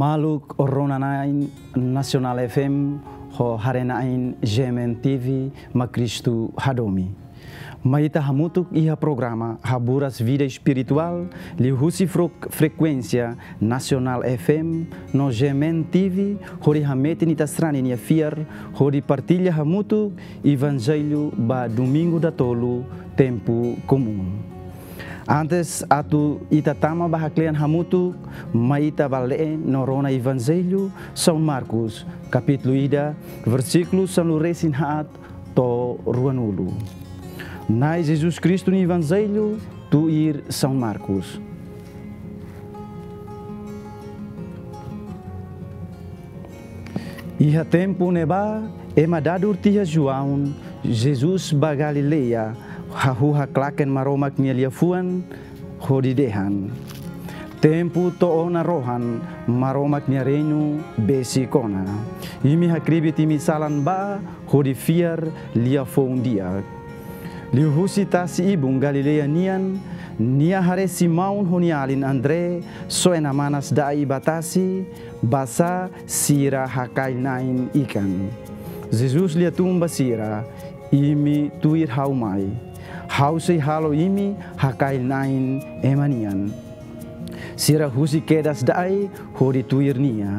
Maluk Ronanain Nasional FM ho Harenain Gemen TV Makristu Hadomi. Maita hamutuk iha programa Haburas Vida Espiritual lihusi frequência Nacional FM no Gemen TV hori hamete nita strani nia fiar hori partilha hamutuk Evangelho ba domingo da tolu tempo comum. Antes atu ita tama bahaklean hamutuk maita valee no rona Evangelho São Marcos capítulo ida versículo sanu resin haat to ruanulu. Nai Jesus Cristo no Evangelho tu ir São Marcos. Iha tempo neba emadadur tia João Jesus ba Galileia hahuha klaken maromak nia fuan hodidehan. Tempo to ona rohan maromak nia reino besi kona. Imi hakribi timi salan ba hodi fiar lia foundia. Lihusi tasi ibung Galilea nian nia hare Simão honialin Andre soena manas dai batasi basa sira hakai nain ikan. Jesus lia tumba sira imi tuir haumai. Hausei halo imi hakai nain emanian. Sira husi kedas dai hodi tuir nia.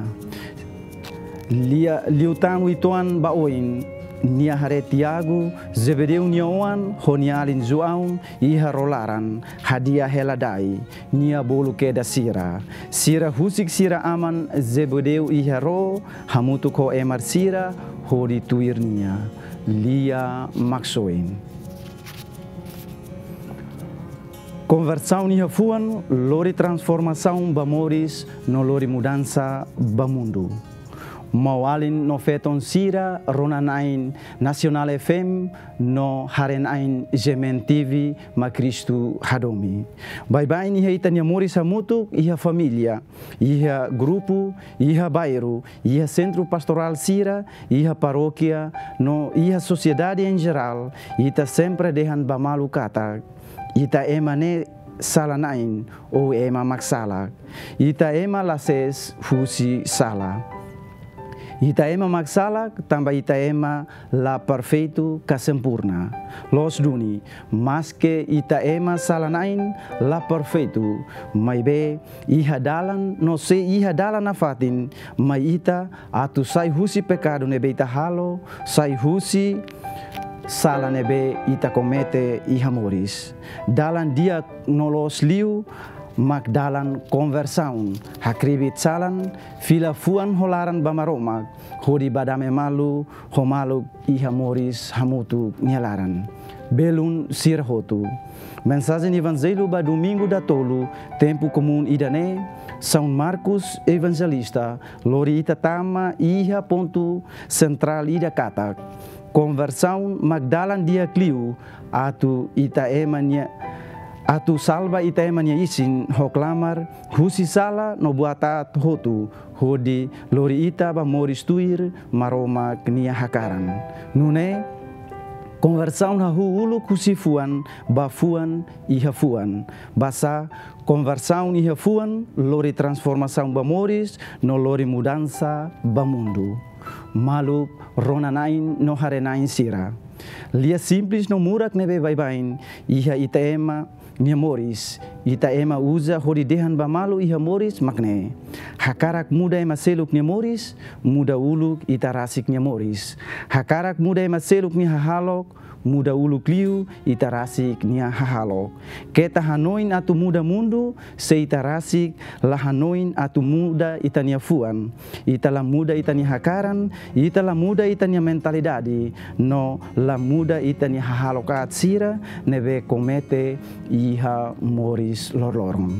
Liutang wituan baoin nia hare Tiago, Zebedeu niawan, honialin João, iha rolaran, hadiah heladai, nia bolu keda sira. Sira husik sira aman, Zebedeu iha ro, hamutu ko emar sira, hodi tuir nia, lia maksoin. Conversão niha fuan, lori transformação bamoris, no lori mudança bamundo. Mawalin no feton sira ronanain Nasional FM no harenain Gemen TV Makristu Hadomi. Bye-bye niha itanya moris hamutuk iha familia, iha grupo, iha bairro, iha centro pastoral sira, iha paróquia, no iha sociedade em geral, ita sempre dehan bamalu kata, ita emane salanain ou ema maksala, ita ema lases fusi sala. Ita ema maksala tambah ita ema la perfeito kasempurna. Los duni, mas que ita ema salanain la perfeito. Mai be iha dalan no se iha dalan afatin, mai ita atu sai husi pecado nebe ita halo, sai husi sala nebe ita komete iha moris. Dalan dia nolos liu Magdalan konversaun, hakribit salan, fila fuan holaran bamaromak, hodi badame malu, homalu iha moris hamutu nyalaran. Belun sirhotu. Mensagem Evangelho ba domingo da tolu, tempo comum idane, São Marcos evangelista, lori ita tama iha ponto central ida katak. Konversaun Magdalan dia kliu, atu ita emanya atu salba ita emanya isin hoklamar husi sala no buatat hotu hodi lori ita ba moris tuir maroma knia hakaran nune konversaun hahu ulu kusifuan bafuan iha fuan basa konversaun iha fuan lori transformasaun ba moris no lori mudança ba mundo maluk ronanain no harenain sira lia simples no murak nebe baibain iha ita ema nia moris, ita ema uza hori dehan bamalu iha moris makne. Hakarak muda ema seluk nia moris, muda uluk ita rasik nia moris. Hakarak muda ema seluk nia hahalok, muda uluk liu ita rasik nia hahalok. Keta hanoin atu muda mundu, se ita rasik la hanoin atu muda ita nia fuan. Ita la muda ita nia hakaran, ita la muda ita nia mentalidade, no la muda ita nia hahalokat sira, nebe komete iha moris lorloron.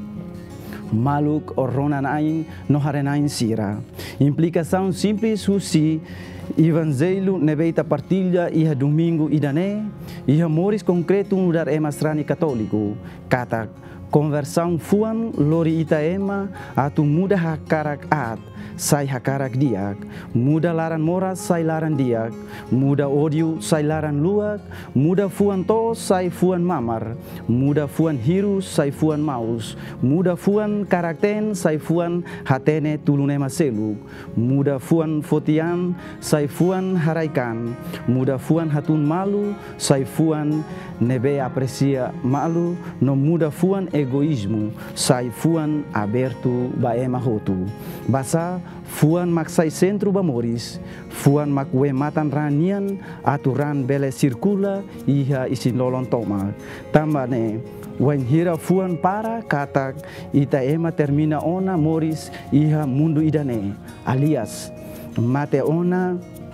Maluk ronanain no harenain sira. Implicação simples husi Evangelho nebeita partilha iha domingo idane, iha moris concreto dar ema strani católico. Katak conversão fuan lori ita ema atu muda hakarak at sai hakarak diak, muda laran moras sai laran diak, muda odio sai laran luak, muda fuan to sai fuan mamar, muda fuan hiru sai fuan maus, muda fuan karakten sai fuan hatene tulune maselu, muda fuan fotian sai fuan haraikan, muda fuan hatun malu sai fuan nebe aprecia malu, no muda fuan egoismo sai fuan aberto ba emahotu. Basa fuan maksai centro bamoris, fuan makwe matan ranian aturan bele sirkula iha isin lolon toma. Tambane wen hira fuan para katak ita ema termina ona moris iha mundu idane, alias mate ona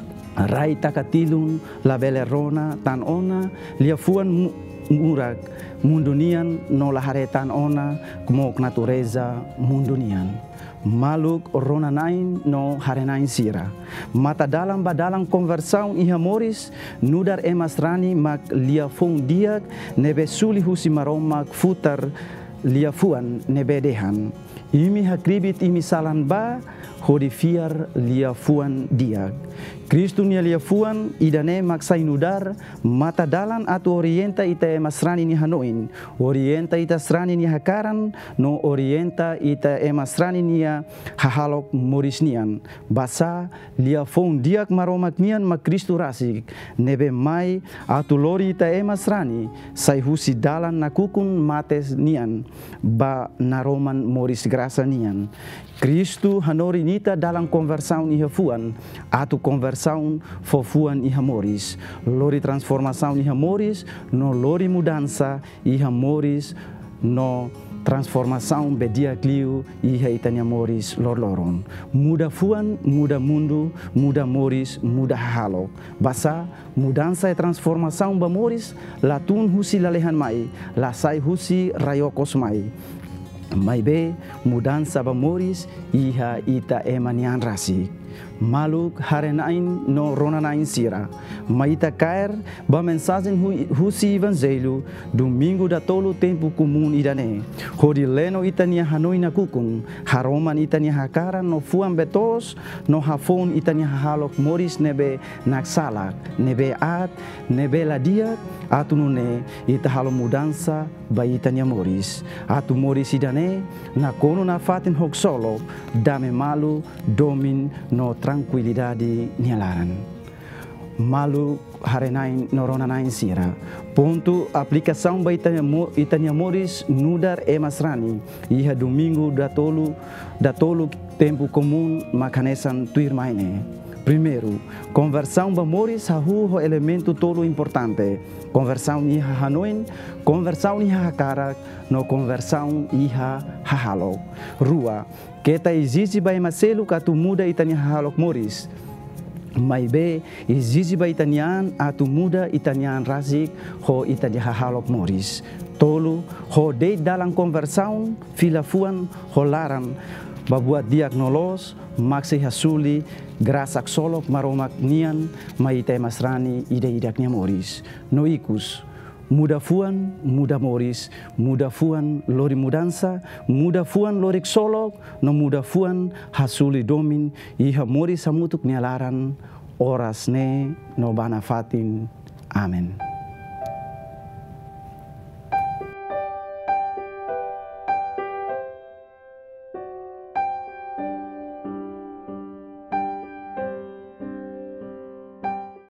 rai takatilun la bele rona tan ona lia fuan murak mundunian no laharetan ona kumok natureza mundunian. Maluk rona nain no harenain sira. Mata dalam badalang konversaun iha moris nudar emas rani mak lia fung diak nebe suli husi maromak futar lia fuan nebe dehan. Imi hakribit imi salan ba hodi fiar lia fuan diak. Kristu nia lia fuan idane maksai nudar mata dalan atu orienta ita emasrani ni hanoin, orienta ita srani ni hakaran, no orienta ita emasrani nia hahalok morisnian. Basa lia fon diak maromak nian mak Kristu rasik, nebe mai atu lori ita emasrani, sai husi dalan nakukun mates nian, ba naroman moris grasa nian. Kristu hanori nita dalam konversaun iha fuan, atu konversaun fo fuan iha moris. Lori transformasaun iha moris, no lori mudansa iha moris, no transformasaun bedia kliu iha itania moris lor-loron. Muda fuan, muda mundu, muda moris, muda halo. Basa mudansa e transformasaun ba moris, latun husi lalehan mai, lasai husi rayokos mai. Mai be mudansa ba moris iha ita emanian rasik. Maluk harenain no ronanain sira. Maita kair ba mensagem husi evangelho domingo da tolo tempo comum idane. Hodi leno itania hanoi na kukun. Haroman itania hakara no fuan betos no hafon itania halok moris nebe naksalak nebe at nebe ladia atunune ita halo mudansa ba itania moris. Atu moris idane na kono na fatin hok solo dame malu domin no tranquilidade nialaran. Malu harenain noronanain sira. Ponto aplicação ba itania moris nudar emasrani. Iha domingo da tolo tempo comum makanesan tuirmaine. Primeiro, conversão ba moris hahu ho elemento tolo importante. Conversão iha hanoin, conversão iha hakarak, no conversão iha hahalo. Rua, kita existe ba emaselu katu muda itania hahalok moris. Mai be existe ba itanian atu muda itanian rasik ho itania hahalok moris. Tolo ho de dalam conversão fila fuan ho laran babuat diagnolos maksi hasuli grasak solok maromak nian maite masrani ide idaknya moris. Noikus muda fuan, muda moris, muda fuan lori mudansa, muda fuan lorik solok, no muda fuan hasuli domin iha moris hamutuk nialaran oras ne no bana fatin. Amen.